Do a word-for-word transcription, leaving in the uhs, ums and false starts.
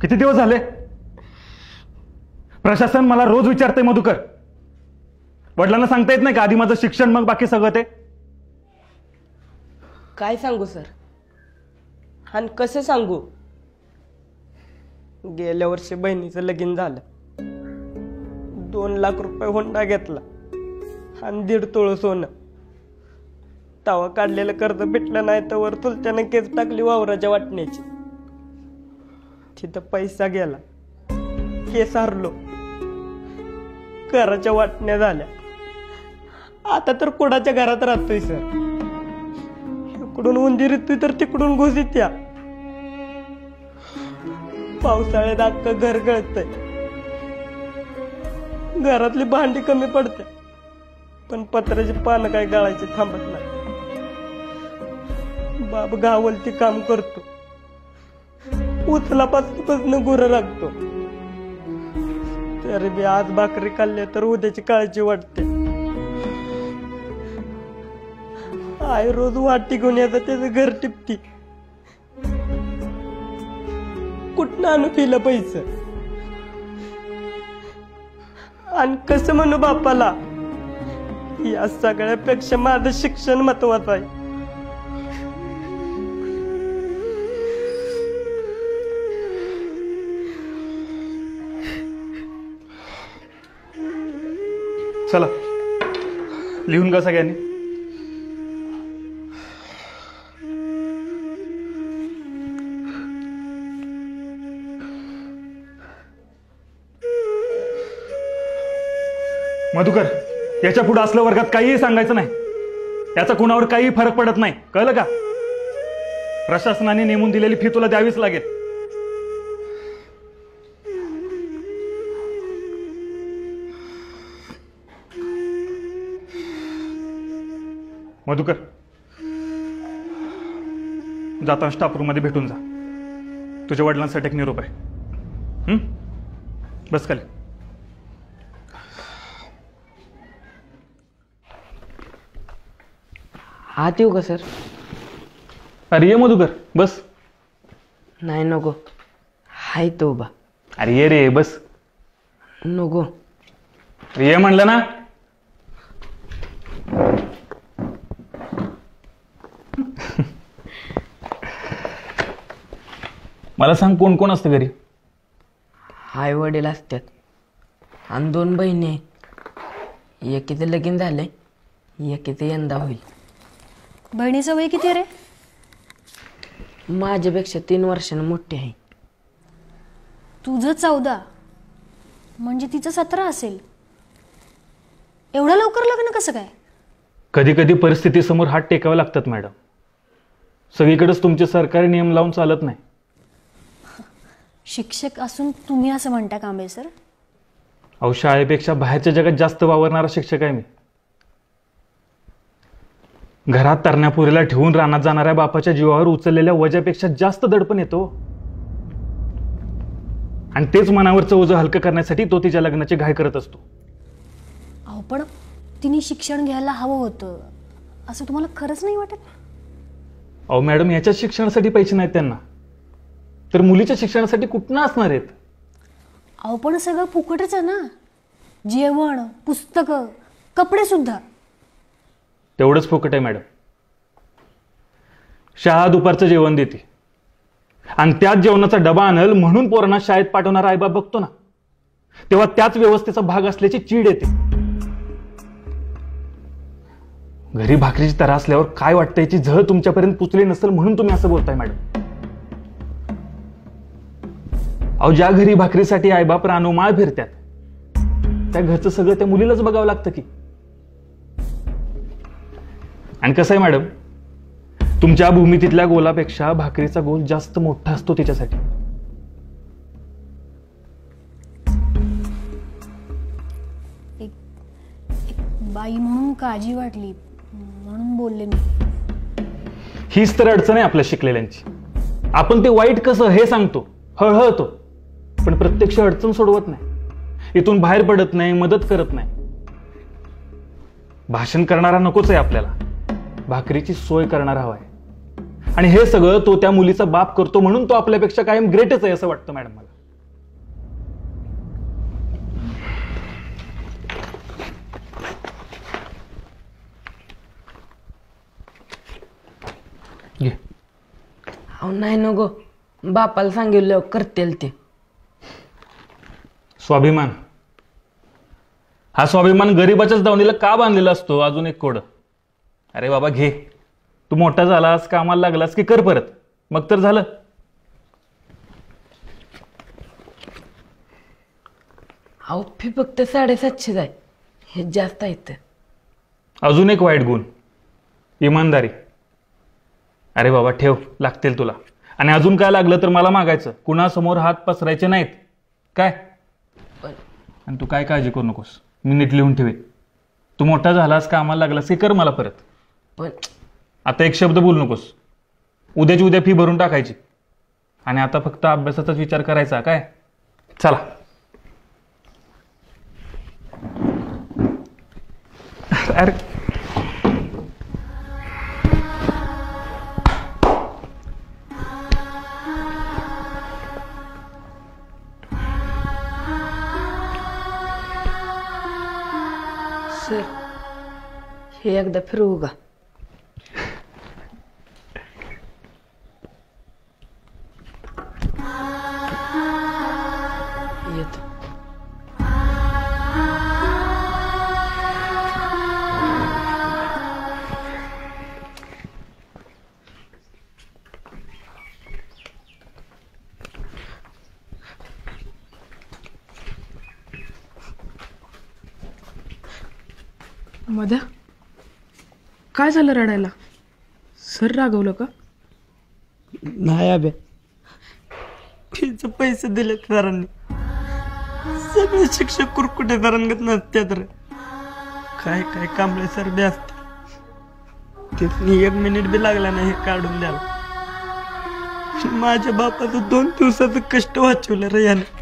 किती दिवस झाले? प्रशासन मला रोज विचारतंय मधुकर, वडिलांना सांगता येत नाही का आधी माझं शिक्षण मग बाकी सगळं ते? काय सांगू सर, आणि कसं सांगू? गेल्या वर्षी बहिणीचं लगीन झालं, दोन लाख रुपये हुंडा घेतला आणि दीड तोळ सोनं. तवा काढलेलं कर्ज भेटलं नाही तर वर चुलत्यानं केस टाकली वावराच्या वाटण्याची. तिथं पैसा गेला, केस हरलो, घराच्या वाटण्या झाल्या. आता तर कोणाच्या घरात राहतोय सर. इकडून उंदीर येतोय तर तिकडून घुस येत्या. पावसाळ्यात अख्खं घर गळतंय. घरातली भांडी कमी पडते पण पत्राची पानं काय गळायची थांबत नाही. बाप गावलती काम करतो, उचलापासून गुरं राखतो. तरी बी आज भाकरी खाल्ली तर उद्याची काळजी वाटते. आई रोज वाटी घेऊन येतात, त्याचं घर टिपती. कुठनं आणू पिलं पैसे? आणि कसं म्हणू बापाला? या सगळ्यापेक्षा माझं शिक्षण महत्वाचं आहे. चला लिहून का सगळ्यांनी? मधुकर, याच्या पुढे असलं वर्गात काहीही सांगायचं नाही. याचा कुणावर काही फरक पडत नाही, कळलं का? प्रशासनाने नेमून दिलेली फी तुला द्यावीच लागेल. मधुकर, जाताना स्टाफ रूम मध्ये भेटून जा. तुझ्या वडिलांसाठी एक निरोप आहे. हम्म, बस खाली. आत येऊ का सर? अरे ये मधुकर, बस. नाही नको, हाय तो उभा. अरे ये रे, बस. नको. अरे ये म्हणलं ना. मला सांग, कोण कोण असतं घरी? आई वडील असतात आणि दोन बहिणी आहेत. एकीचं लगीन झालंय, एकीचं यंदा होईल. बहिणीचं वय किती रे? माझ्यापेक्षा तीन वर्षांनी मोठी आहे. तुझं चौदा म्हणजे तिचं सतरा असेल. एवढं लवकर लग्न कसं काय? कधी कधी परिस्थितीसमोर हात टेकावे लागतात मॅडम. सगळीकडेच तुमचे सरकारी नियम लावून चालत नाही. शिक्षक असून तुम्ही असं म्हणता कांबळे सर? अहो, शाळेपेक्षा बाहेरच्या जगात जास्त वावरणारा शिक्षक आहे मी. घरात तरण्यापुरीला ठेवून रानात जाणाऱ्या बापाच्या जीवावर उचललेल्या वजापेक्षा जास्त दडपण येतो. आणि तेच मनावरचं ओझं हलकं करण्यासाठी तो तिच्या लग्नाची घाई करत असतो. अहो, पण तिने शिक्षण घ्यायला हवं होतं असं तुम्हाला खरंच नाही वाटत? अहो मॅडम, याच्या शिक्षणासाठी पैसे नाहीत त्यांना, तर मुलीच्या शिक्षणासाठी कुठनं असणार आहेत? अहो, पण सगळं फुकटच आहे ना. जेवण, पुस्तकं, कपडे सुद्धा. तेवढंच फुकट आहे मॅडम. शाळा दुपारचं जेवण देते आणि त्याच जेवणाचा डबा आणल म्हणून पोरांना शाळेत पाठवणारा आईबाप बघतो ना, तेव्हा त्याच व्यवस्थेचा भाग असल्याची चीड येते. घरी भाकरीची तरा असल्यावर काय वाटतं याची झळ तुमच्यापर्यंत पुचली नसेल म्हणून तुम्ही असं बोलताय मॅडम. अहो, ज्या घरी भाकरीसाठी आईबाप रानोमाळ फिरतात त्या घरचं सगळं त्या मुलीलाच बघावं लागतं की. आणि कसं आहे मॅडम, तुमच्या भूमितीतल्या गोलापेक्षा भाकरीचा गोल जास्त मोठा असतो तिच्यासाठी. एक एक बाई म्हणून काळजी वाटली म्हणून बोलले मी. हीच तर अडचण आहे आपल्या शिकलेल्यांची. आपण ते वाईट कसं हे सांगतो, हळहळतो, पण प्रत्यक्ष अडचण सोडवत नाही. इथून बाहेर पडत नाही, मदत करत नाही. भाषण करणारा नकोच आहे आपल्याला, भाकरीची सोय करणारा हवा आहे. आणि हे सगळं तो त्या मुलीचा बाप करतो म्हणून तो आपल्यापेक्षा कायम ग्रेटच आहे असं वाटतं मॅडम मला. घे. अहो नाही नको, बापाला सांगितलं करतील ते. स्वाभिमान, हा स्वाभिमान गरीबाच्याच दावणीला का बांधलेला असतो? अजून एक कोड. अरे बाबा घे, तू मोठा झालास, कामाला लागलास की कर परत, मग तर झालं. अहो फी फक्त साडेसातशेच आहे, हे जास्त आहेत. अजून एक वाईट गुण, इमानदारी. अरे बाबा ठेव, लागतील तुला. आणि अजून काय लागलं तर मला मागायचं, कुणासमोर हात पसरायचे नाहीत काय. आणि तू काय काळजी करू नकोस, मी नीट लिहून ठेवेन. तू मोठा झालास, कामाला लागलास की कर मला परत. पण आता एक शब्द बोलू नकोस. उद्याची उद्या फी भरून टाकायची. आणि आता फक्त अभ्यासाचाच विचार करायचा काय. चला. अरे सर, हे एकदा फिरवू का? येतो. मध्या, काय झालं रडायला? सर रागवलं का? नाही अभ्या, फीचे पैसे दिले सरांनी. सगळे शिक्षक कुरकुटे तरंगत नसते तर काय काय कांबळे सर बी असते. तिथनी एक मिनिट बी लागला नाही हे काढून द्यायला. माझ्या बापाचं दोन दिवसाचं कष्ट वाचवलं रे याने.